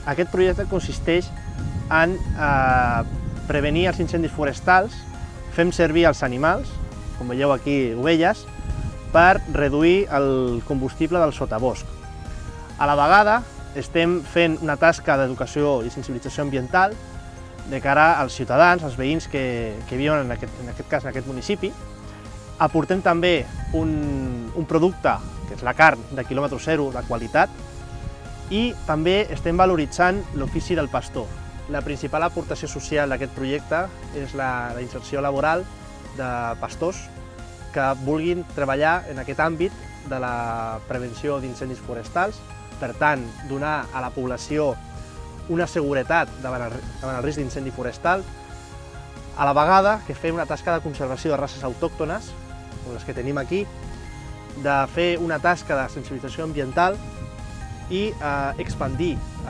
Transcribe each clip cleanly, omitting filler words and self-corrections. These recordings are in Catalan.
Aquest projecte consisteix en prevenir els incendis forestals, fem servir els animals, com veieu aquí, ovelles, per reduir el combustible del sotabosc. A la vegada, estem fent una tasca d'educació i sensibilització ambiental de cara als ciutadans, als veïns que viuen en aquest municipi. Aportem també un producte, que és la carn de quilòmetre zero, de qualitat, i també estem valoritzant l'ofici del pastor. La principal aportació social d'aquest projecte és la inserció laboral de pastors que vulguin treballar en aquest àmbit de la prevenció d'incendis forestals, per tant, donar a la població una seguretat davant el risc d'incendi forestal, a la vegada que fem una tasca de conservació de races autòctones, com les que tenim aquí, de fer una tasca de sensibilització ambiental i expandir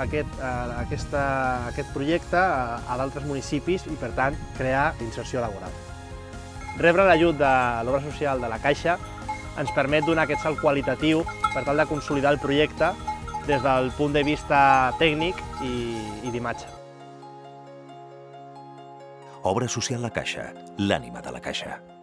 aquest projecte a d'altres municipis i, per tant, crear inserció laboral. Rebre l'ajut de l'obra social de la Caixa ens permet donar aquest salt qualitatiu per tal de consolidar el projecte des del punt de vista tècnic i d'imatge. Obra social La Caixa, l'ànima de la Caixa.